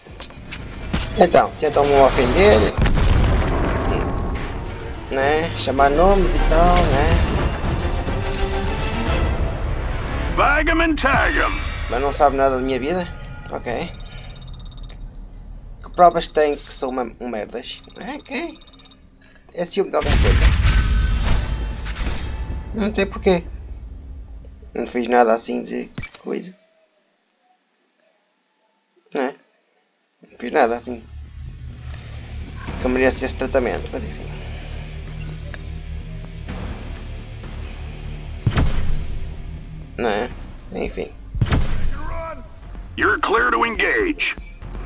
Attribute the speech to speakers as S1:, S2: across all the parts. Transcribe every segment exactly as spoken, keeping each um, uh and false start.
S1: Então, tentam-me ofender, né? Chamar nomes e tal, né?
S2: Bag 'em and tag 'em.
S1: Mas não sabe nada da minha vida? Ok. Que provas tem que sou uma, um merdas? Ok. É ciúme de alguma coisa. Não sei porquê. Não fiz nada assim de coisa. Não é? Não fiz nada assim que mereça esse tratamento, mas enfim. Não é? Enfim.
S2: You're clear to engage.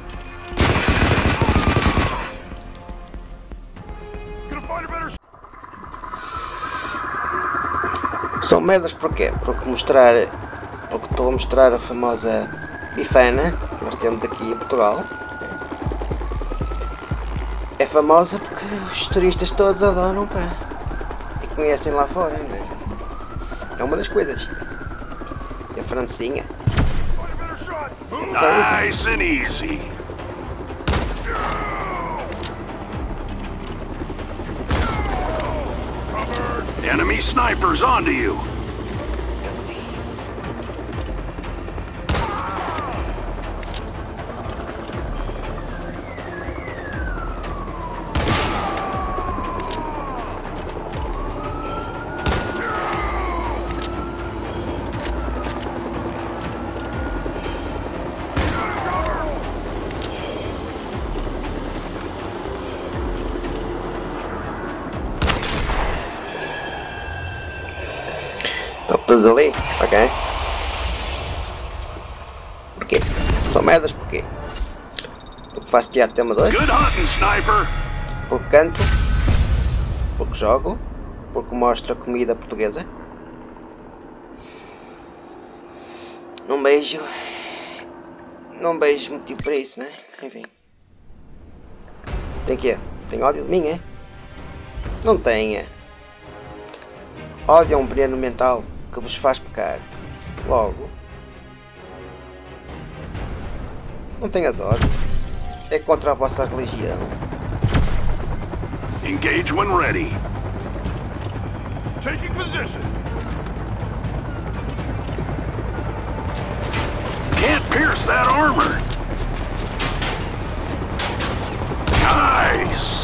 S1: São merdas porquê? Porque mostrar. Porque estou a mostrar a famosa bifana que nós temos aqui em Portugal. É famosa porque os turistas todos adoram, pá. E conhecem lá fora, não é? É uma das coisas. E a francinha.
S2: Nice and easy. Enemy snipers onto you.
S1: Estão todos ali? Ok. Porquê? São merdas porquê? Porque faço teatro de amador?
S2: Good hunting, sniper.
S1: Porque canto? Porque jogo? Porque mostro a comida portuguesa? Não beijo. Não beijo motivo para isso, né? Enfim. Tem que é? Tem ódio de mim, é? Não tem, é? Ódio é um veneno mental que vos faz pecar. Logo, não tenhas ódio. É contra a vossa religião.
S2: Engage when ready. Taking position. Can't pierce that armor. Nice.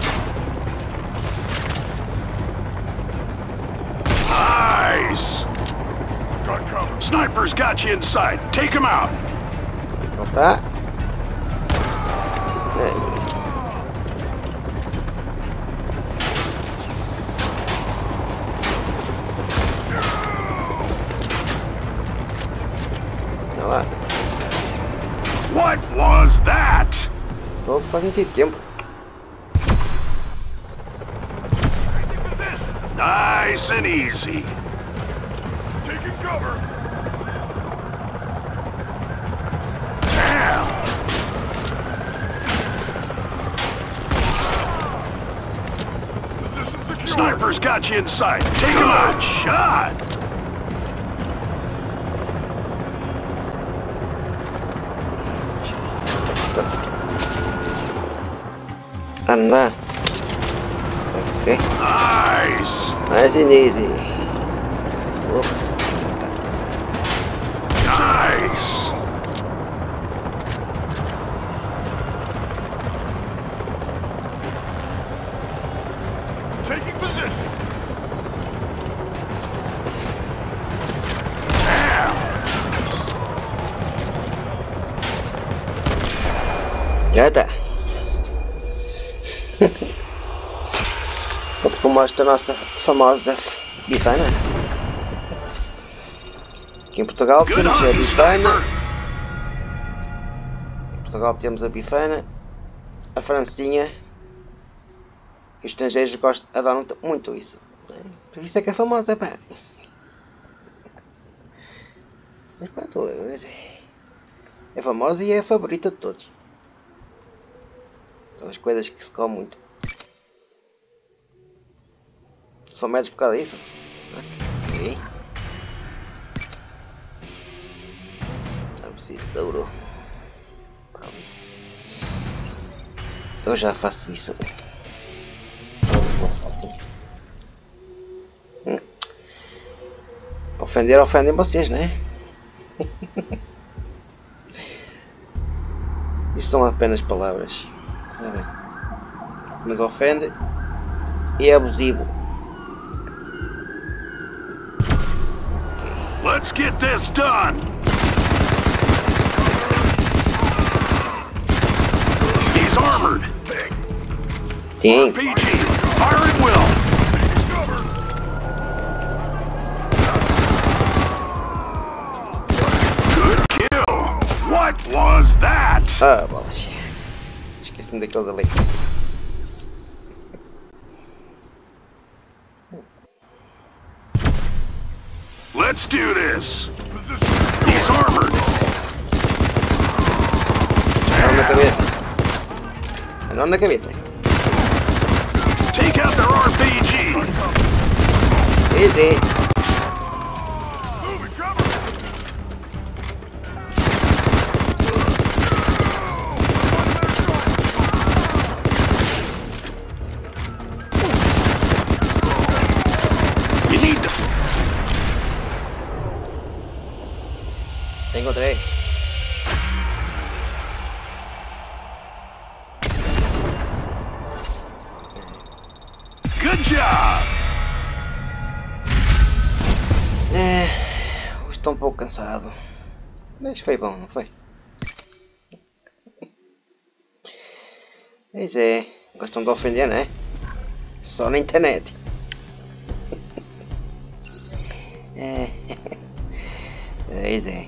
S2: Nice. Got cover. Sniper's got you inside. Take him out.
S1: Não tá? É. Olha lá.
S2: What was that?
S1: Tô fazendo ter tempo.
S2: Nice and easy. Taking cover. Damn. Sniper's got you inside. Take him out. Shot.
S1: Anda. Ok.
S2: Nice.
S1: Nice and easy.
S2: Nice. Taking position. Damn.
S1: Já tá. Só porque eu mostro a nossa famosa bifana. Aqui em Portugal temos a bifana. Em Portugal temos a bifana, a francinha. E os estrangeiros gostam, adoram muito isso. Por isso é que é famosa, pá. Mas pronto, é famosa e é a favorita de todos. São as coisas que se comem muito. São médios por causa disso? Ok. Já preciso de ouro. Ali. Eu já faço isso. Hum. Ofender, ofendem vocês, né? Isso são apenas palavras. Tá bem. Mas ofende e é abusivo.
S2: Let's get this done. He's armored.
S1: Sim.
S2: R P G, fire at will. Good kill. What was that?
S1: Ah, bolas. Esqueci-me daqueles ali.
S2: Let's do this. He's armored.
S1: Não na cabeça. Não na cabeça.
S2: Take out their R P G.
S1: Easy.
S2: You need to.
S1: Te encontrei.
S2: Good job.
S1: É, hoje estou um pouco cansado. Mas foi bom, não foi? Pois é, gostam de ofender, não é? Só na internet. É. Pois é.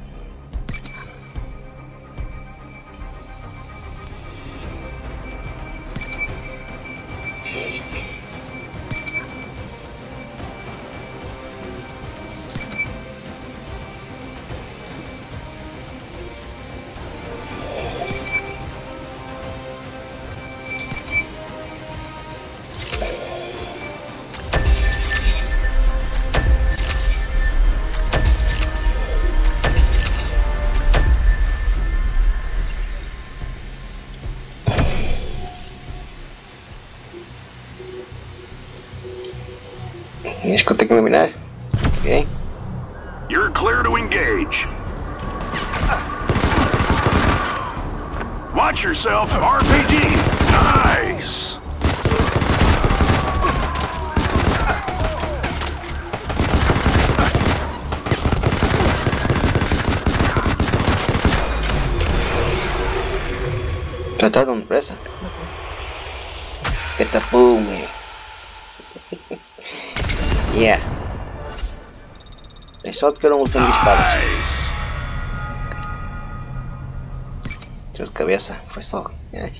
S1: Acho que eu tenho que eliminar. Ok.
S2: You're clear to engage. Watch yourself, R P G. Nice.
S1: Já tá dando pressa? Catapume. Yeah. Tem sorte que eu não uso sangue de espadas. Tiro de cabeça, foi só. Ai.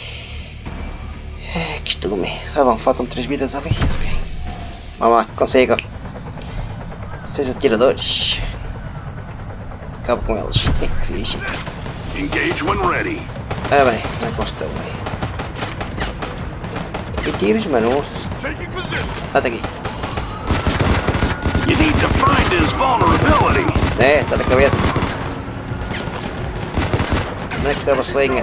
S1: É, que estume. Ah bom, faltam três vidas ali. Ok. Vamos lá, consigo. Seis atiradores. Acabo com eles. Fixe.
S2: Engage when ready.
S1: Ah bem, não é que estou bem. Que tiros, mano. Bata aqui.
S2: You need to find his vulnerability.
S1: É, tá na cabeça. Na cabecinha.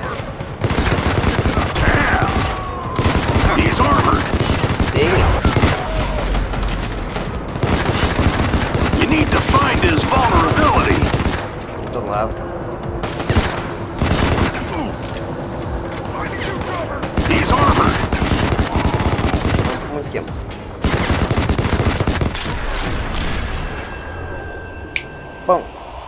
S2: He's armored.
S1: Sim.
S2: You need to find his vulnerability.
S1: Do outro lado.
S2: He's armored.
S1: Muito tempo. Bom.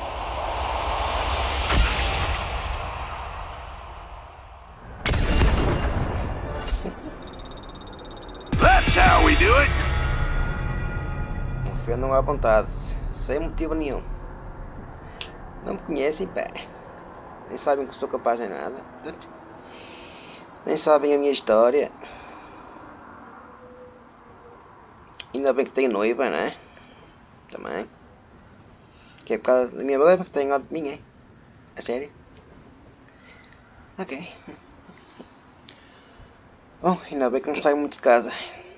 S2: That's how we do it.
S1: Ofendam à vontade, sem motivo nenhum. Não me conhecem, pá. Nem sabem que sou capaz de nada. Nem sabem a minha história. Ainda bem que tenho noiva, né? Também. Que é por causa da minha noiva que tem ódio de mim, é? A sério? Ok. Bom, ainda bem que não saio muito de casa.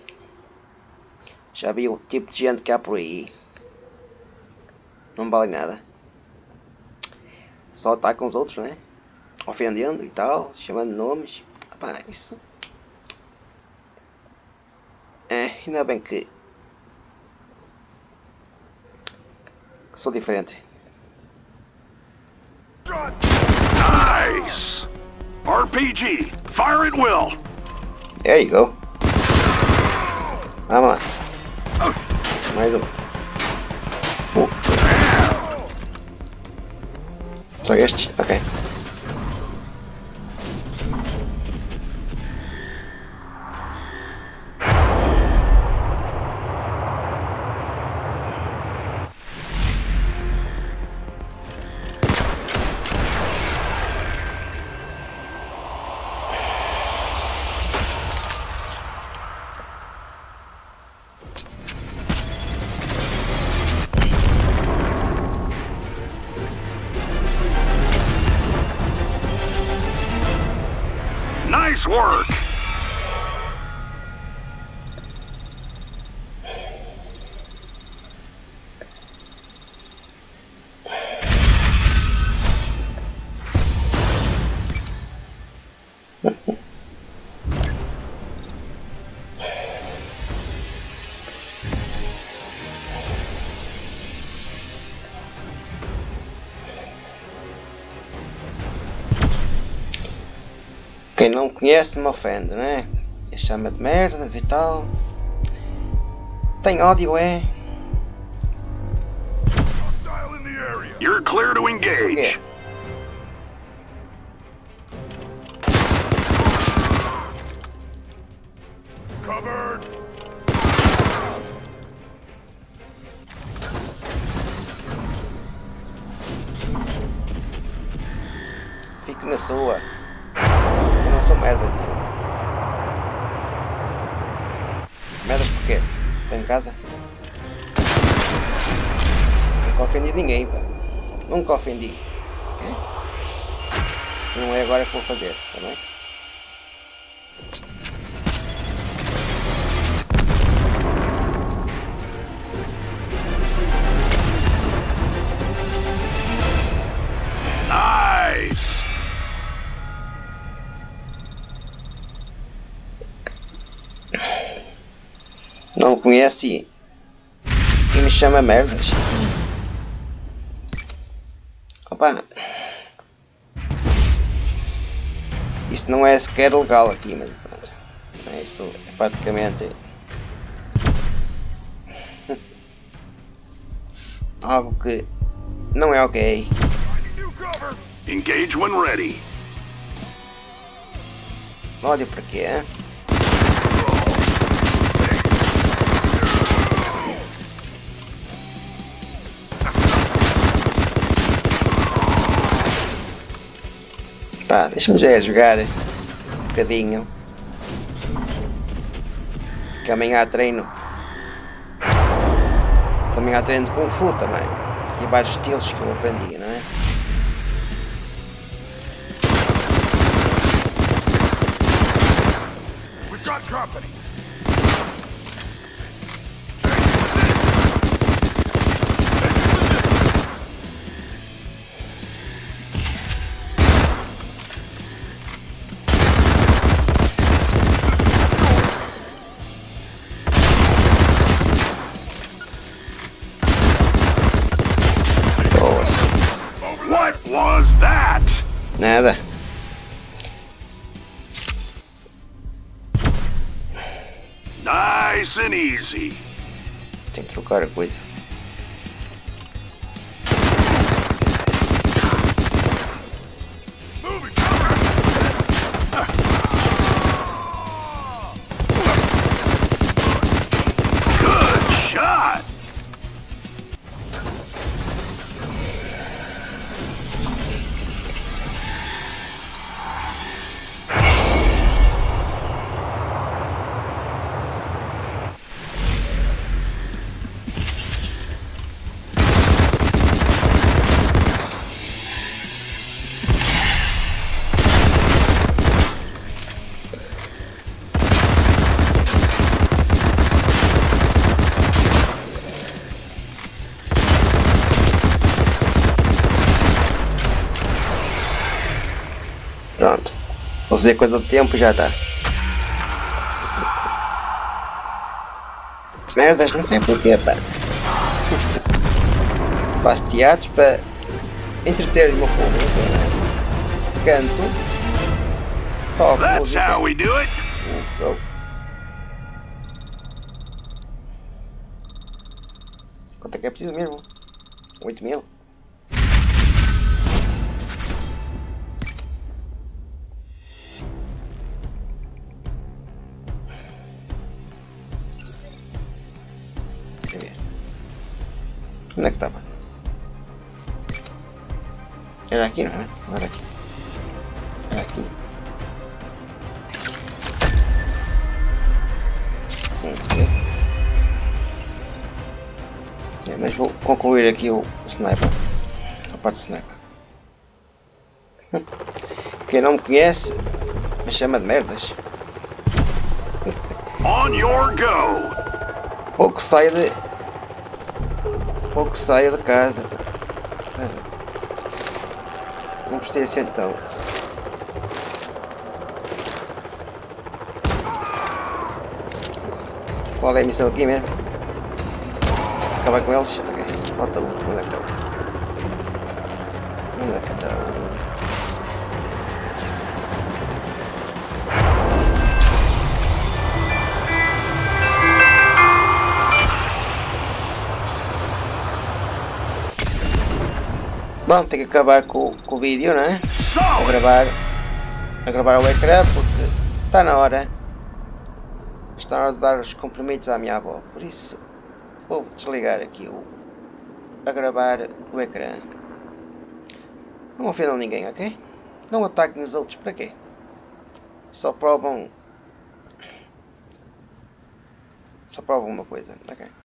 S1: Já vi o tipo de gente que há por aí. Não vale nada. Só atacam os outros, né? Ofendendo e tal, chamando nomes. Pá, isso... É, ainda bem que... sou diferente.
S2: Nice! R P G, fire at will!
S1: There you go. Vamos lá. Mais um. Uh. Só este? Ok.
S2: Nice work!
S1: Quem não conhece me ofende, né? E chama de merdas e tal. Tem ódio, é?
S2: You're clear to engage.
S1: Yeah.
S2: Covered.
S1: Fico na sua. Eu não sou merda nenhuma. Merdas porquê? Estou em casa? Nunca ofendi ninguém, pá. Nunca ofendi. Okay? Não é agora que vou fazer, tá bem?
S2: Nice!
S1: Não conhece e me chama merdas. Opa, isso não é sequer legal aqui, mas pronto. Isso é praticamente algo que não é ok.
S2: Engage when ready.
S1: Ódio para quê, hein? Pá, deixa-me já jogar um bocadinho. Que amanhã há treino. Também há treino de Kung Fu também. E vários estilos que eu aprendi, não é?
S2: We've got company. What was that?
S1: Nada.
S2: Nice and easy.
S1: Tem que trocar a coisa.
S2: Good shot.
S1: Pronto. Usei coisa do tempo e já está. Merdas, não sei porquê, pá. Faço teatros para entreter o meu público, né? Canto, toco música. Oh, oh. Quanto é que é preciso mesmo? oito mil? Deixa eu ver. Onde é que estava? Era aqui, não é? Não era aqui. Era aqui. Hum, é, mas vou concluir aqui o, o sniper. A parte do sniper. Quem não me conhece me chama de merdas.
S2: On your go.
S1: Pouco saio de. Pouco saio de casa. Não precisa ser então. Qual é a missão aqui mesmo? Acabar com eles? Ok. Falta um. Onde é que está? Onde é que está? Bom, tem que acabar com, com o vídeo, não é? A gravar, a gravar o ecrã porque está na hora. Está na hora de dar os cumprimentos à minha avó. Por isso vou desligar aqui o, a gravar o ecrã. Não ofendam ninguém, ok? Não ataquem os outros, para quê? Só provam. Só provam uma coisa, ok?